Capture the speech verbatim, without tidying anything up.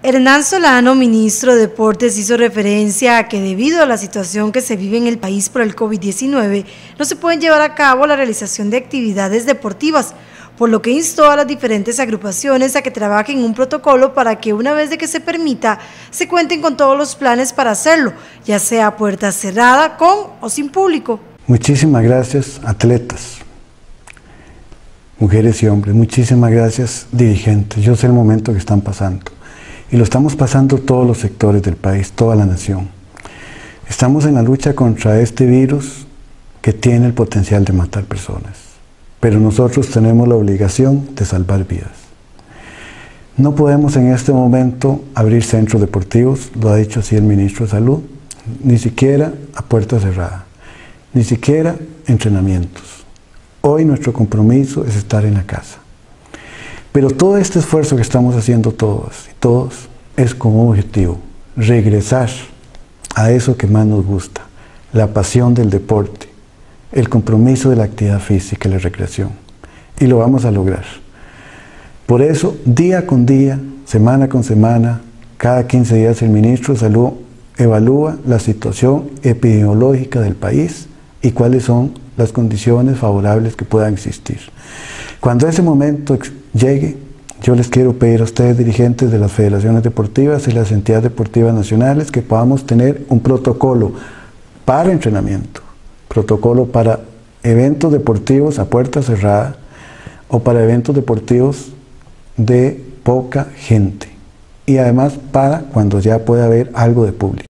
Hernán Solano, ministro de Deportes, hizo referencia a que debido a la situación que se vive en el país por el COVID diecinueve, no se pueden llevar a cabo la realización de actividades deportivas, por lo que instó a las diferentes agrupaciones a que trabajen un protocolo para que una vez de que se permita, se cuenten con todos los planes para hacerlo, ya sea a puerta cerrada, con o sin público. Muchísimas gracias, atletas, mujeres y hombres, muchísimas gracias, dirigentes. Yo sé el momento que están pasando. Y lo estamos pasando todos los sectores del país, toda la nación. Estamos en la lucha contra este virus que tiene el potencial de matar personas. Pero nosotros tenemos la obligación de salvar vidas. No podemos en este momento abrir centros deportivos, lo ha dicho así el ministro de Salud, ni siquiera a puerta cerrada, ni siquiera entrenamientos. Hoy nuestro compromiso es estar en la casa. Pero todo este esfuerzo que estamos haciendo todos y todos es con un objetivo, regresar a eso que más nos gusta, la pasión del deporte, el compromiso de la actividad física y la recreación. Y lo vamos a lograr. Por eso, día con día, semana con semana, cada quince días el ministro de Salud evalúa la situación epidemiológica del país y cuáles son las condiciones favorables que puedan existir. Cuando ese momento llegue, yo les quiero pedir a ustedes, dirigentes de las federaciones deportivas y las entidades deportivas nacionales, que podamos tener un protocolo para entrenamiento, protocolo para eventos deportivos a puerta cerrada o para eventos deportivos de poca gente y además para cuando ya pueda haber algo de público.